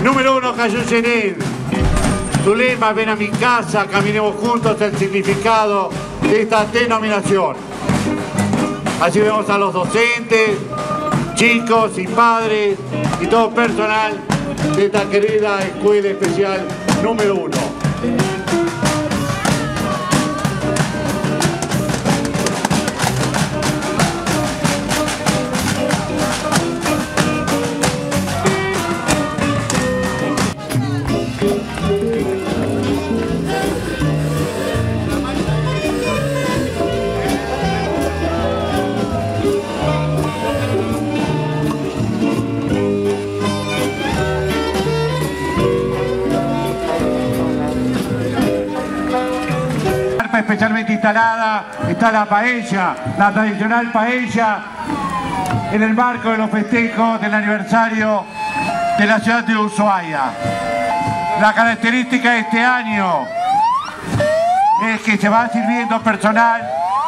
Número 1, Cayucherín. Su lema, ven a mi casa, caminemos juntos, el significado de esta denominación. Así vemos a los docentes, chicos y padres y todo personal de esta querida Escuela Especial número 1. Especialmente instalada está la paella, la tradicional paella, en el marco de los festejos del aniversario de la ciudad de Ushuaia. La característica de este año es que se va sirviendo personal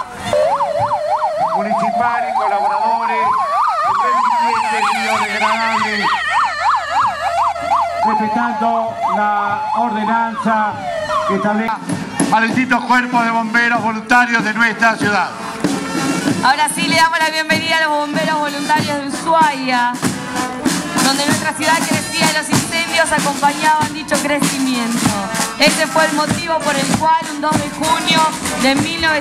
municipal y colaboradores, independientes, biodegradables, respetando la ordenanza que establece a distintos cuerpos de bomberos voluntarios de nuestra ciudad. Ahora sí le damos la bienvenida a los bomberos voluntarios de Ushuaia, donde nuestra ciudad crecía y los incendios acompañaban dicho crecimiento. Ese fue el motivo por el cual un 2 de junio de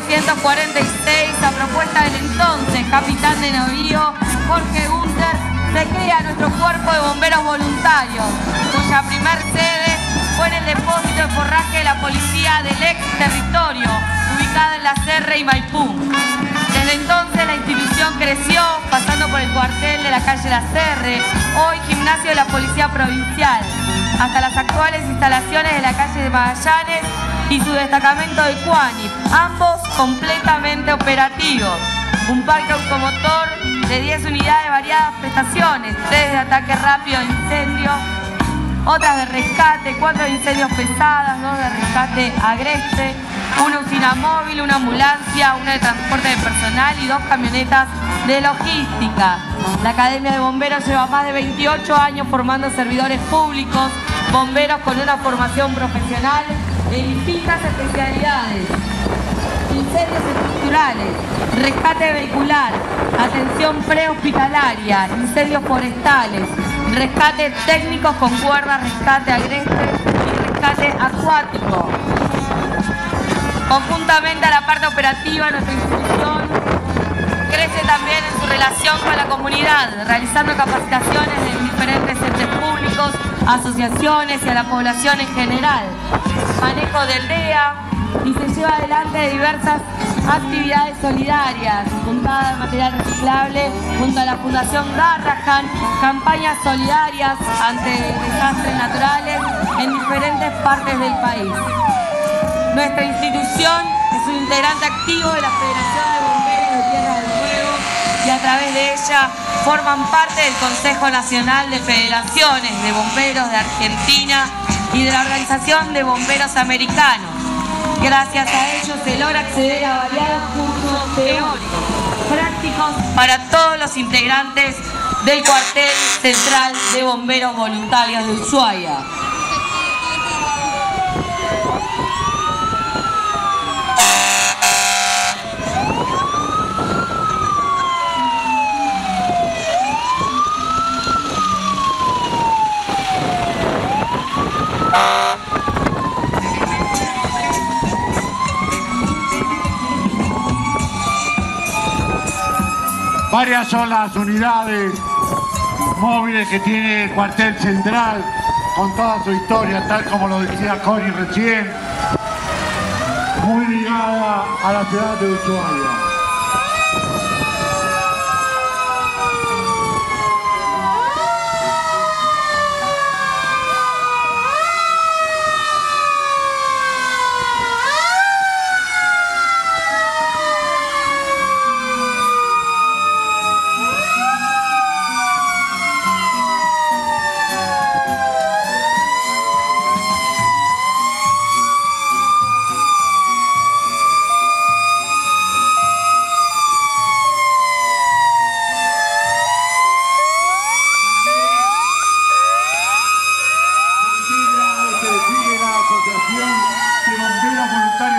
1946, a propuesta del entonces capitán de navío Jorge Gunter, se crea nuestro cuerpo de bomberos voluntarios, cuya primer sede fue en el depósito de forraje de la policía del ex territorio, ubicada en la Serre y Maipú. Desde entonces la institución creció, pasando por el cuartel de la calle La Serre, hoy gimnasio de la Policía Provincial, hasta las actuales instalaciones de la calle de Magallanes y su destacamento de Cuánip, ambos completamente operativos. Un parque automotor de 10 unidades de variadas prestaciones, 3 de ataque rápido de incendio, otras de rescate, 4 de incendios pesadas, 2 de rescate agreste, una usina móvil, una ambulancia, una de transporte de personal y 2 camionetas de logística. La Academia de Bomberos lleva más de 28 años formando servidores públicos, bomberos con una formación profesional en distintas especialidades: incendios estructurales, rescate vehicular, atención prehospitalaria, incendios forestales, rescate técnicos con cuerdas, rescate agreste y rescate acuático. Conjuntamente a la parte operativa, nuestra institución crece también en su relación con la comunidad, realizando capacitaciones en diferentes entes públicos, asociaciones y a la población en general. Manejo del DEA, y se lleva adelante diversas actividades solidarias, juntada de material reciclable junto a la Fundación Garrahan, campañas solidarias ante desastres naturales en diferentes partes del país. Nuestra institución es un integrante activo de la Federación de Bomberos de Tierra del Fuego y a través de ella forman parte del Consejo Nacional de Federaciones de Bomberos de Argentina y de la Organización de Bomberos Americanos. Gracias a ello se logra acceder a variados cursos teóricos, prácticos para todos los integrantes del cuartel central de bomberos voluntarios de Ushuaia. Varias son las unidades móviles que tiene el cuartel central, con toda su historia, tal como lo decía Cori recién, muy ligada a la ciudad de Ushuaia.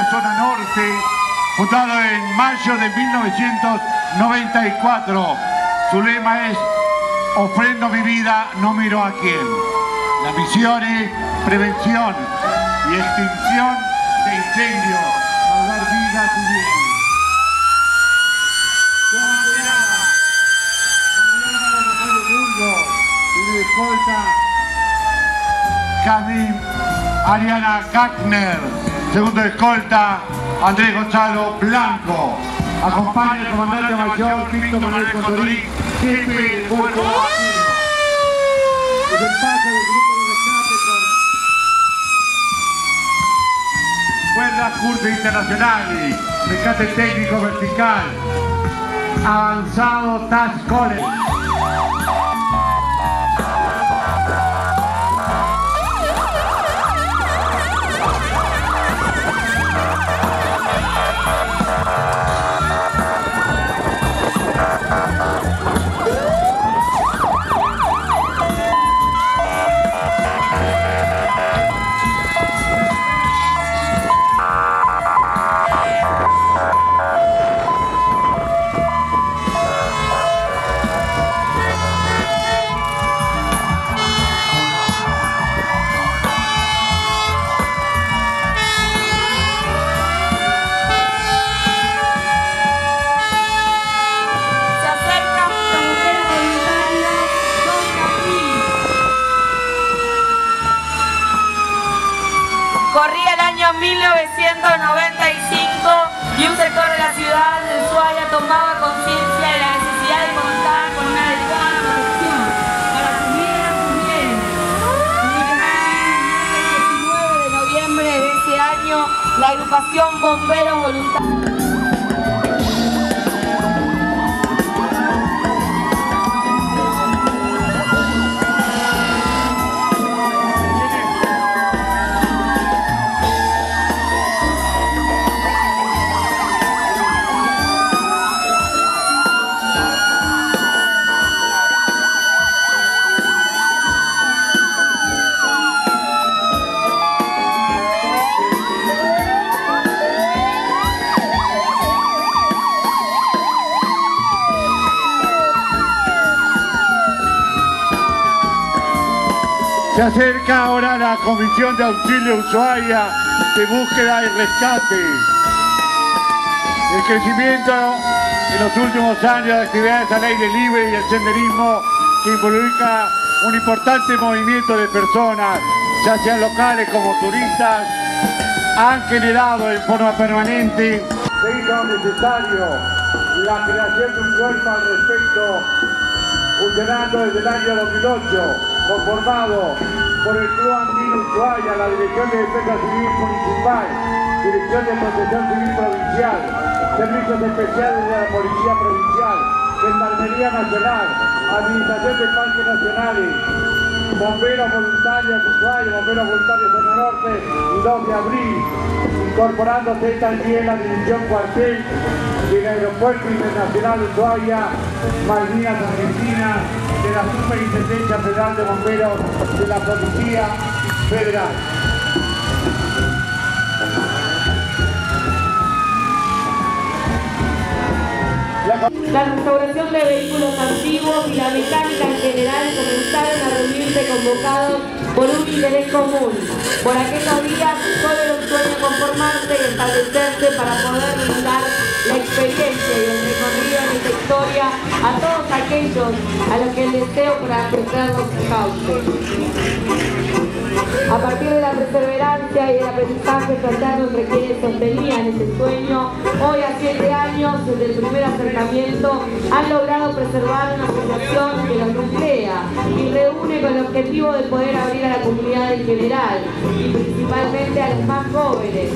Zona Norte, fundado en mayo de 1994. Su lema es: ofrendo mi vida, no miro a quién. La misión es prevención y extinción de incendios, salvar vidas y bienes. Y de escolta Kadim Ariana Kackner. Segundo escolta Andrés Gonzalo Blanco. Acompaña el comandante mayor Víctor Manuel Condorí, jefe del cuerpo latino. Es el paso del grupo de rescate con cuerdas curvas internacionales, rescate técnico vertical, avanzado Task College. Corría el año 1995 y un sector de la ciudad de Ushuaia tomaba conciencia de la necesidad de contar con una adecuada protección para sus vidas y sus bienes. El 19 de noviembre de ese año, la agrupación Bomberos Voluntarios se acerca ahora la Comisión de Auxilio Ushuaia de búsqueda y rescate. El crecimiento en los últimos años de actividades al aire libre y el senderismo, que involucra un importante movimiento de personas, ya sean locales como turistas, han generado en forma permanente. Se hizo necesario la creación de un cuerpo al respecto, funcionando desde el año 2008, conformado por el Club Andino Ushuaia, la Dirección de Defensa Civil Municipal, Dirección de Protección Civil Provincial, Servicios Especiales de la Policía Provincial, Gendarmería Nacional, Administración de Parques Nacionales, Bomberos Voluntarios Ushuaia, Bomberos Voluntarios Zona Norte y 2 de abril, incorporándose también la División Cuartel del Aeropuerto Internacional Ushuaia, Malvinas Argentina, de la Superintendencia Federal de Bomberos de la Policía Federal. La restauración de vehículos antiguos y la mecánica en general comenzaron a reunirse convocados por un interés común. Por aquellos días solo era un sueño conformarse y establecerse para poder brindar la experiencia y el recorrido en esta historia a todos aquellos a los que el deseo por apreciarlos cauce. A partir de la perseverancia y del aprendizaje fraterno entre quienes sostenían ese sueño, hoy a 7 años desde el primer acercamiento han logrado preservar una asociación que los nuclea y reúne con el objetivo de poder abrir a la comunidad en general y principalmente a los más jóvenes.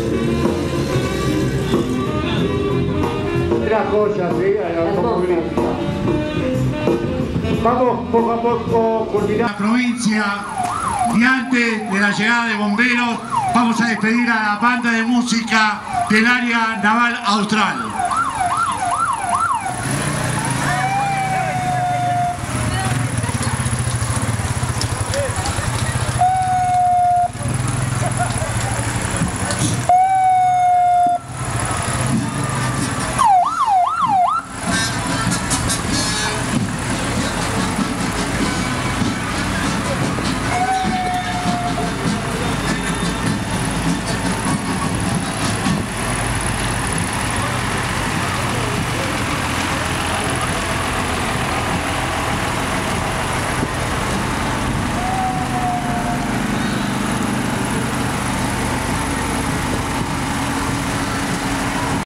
Las joyas, ¿sí? A la automovilista. Vamos poco a poco culminar la provincia. Y antes de la llegada de bomberos, vamos a despedir a la banda de música del área naval austral.